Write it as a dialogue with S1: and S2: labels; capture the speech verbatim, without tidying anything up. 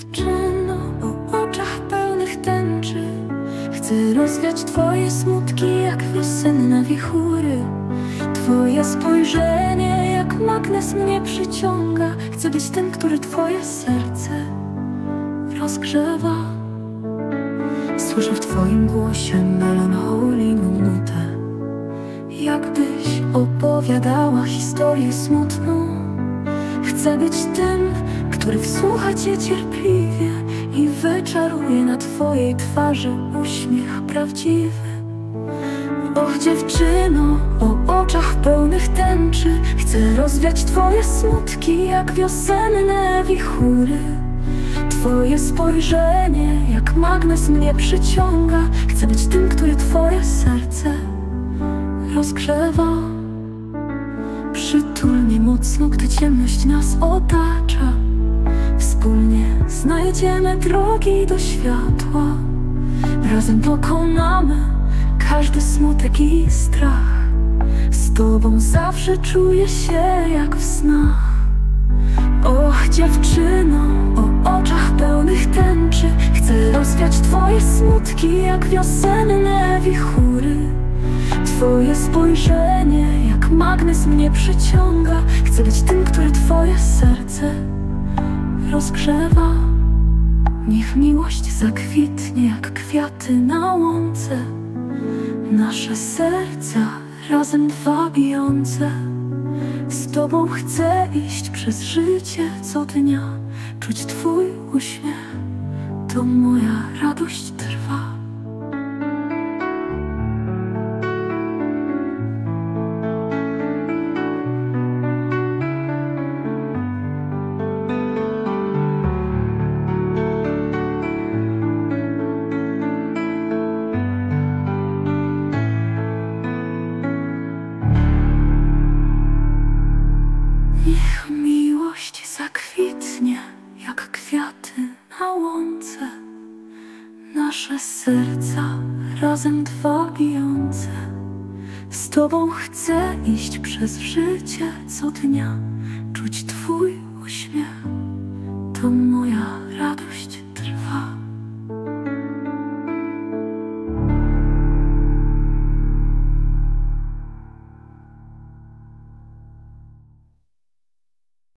S1: dziewczyno o oczach pełnych tęczy. Chcę rozwiać twoje smutki jak wiosenne wichury. Twoje spojrzenie jak magnes mnie przyciąga. Chcę być tym, który twoje serce rozgrzewa. Słyszę w twoim głosie melancholijną nutę, jakbyś opowiadała historię smutną. Chcę być tym, który wsłucha cię cierpliwie i wyczaruje na twojej twarzy uśmiech prawdziwy. Och, dziewczyno o oczach pełnych tęczy, chcę rozwiać twoje smutki jak wiosenne wichury. Twoje spojrzenie jak magnes mnie przyciąga. Chcę być tym, który twoje serce rozgrzewa. Przytul mnie mocno, gdy ciemność nas otacza. Wspólnie znajdziemy drogi do światła. Razem pokonamy każdy smutek i strach. Z tobą zawsze czuję się jak w snach. Och, dziewczyno o oczach pełnych tęczy, chcę rozwiać twoje smutki jak wiosenne wichury. Twoje spojrzenie jak magnes mnie przyciąga. Chcę być tym, który twoje serce rozgrzewa. Niech miłość zakwitnie jak kwiaty na łące. Nasze serca razem dwa bijące. Z tobą chcę iść przez życie co dnia. Czuć twój uśmiech, to moja radość trwa. Niech miłość zakwitnie jak kwiaty na łące. Nasze serca razem dwa bijące. Z tobą chcę iść przez życie co dnia. Czuć twój uśmiech, to